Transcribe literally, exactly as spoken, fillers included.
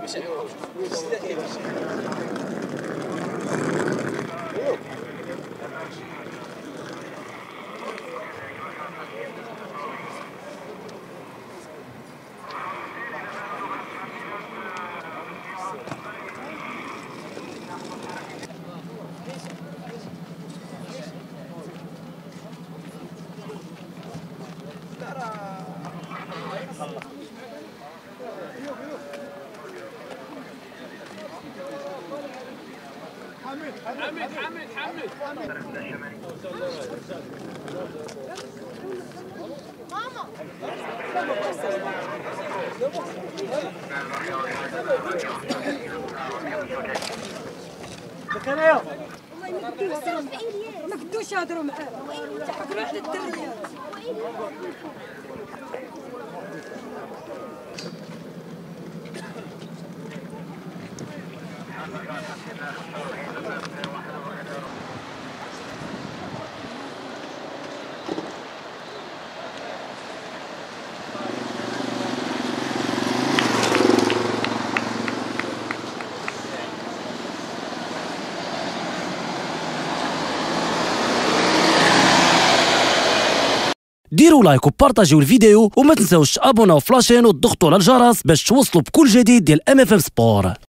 حمد حمد حمد ماما بكريو ما كنتوش يهضروا معاه تحكموا على الدريات. ديروا لايك وبارطاجيو الفيديو وما تنساوش تابوناو فلاشين وتضغطوا على الجرس باش توصلوا بكل جديد ديال ام اف ام سبور.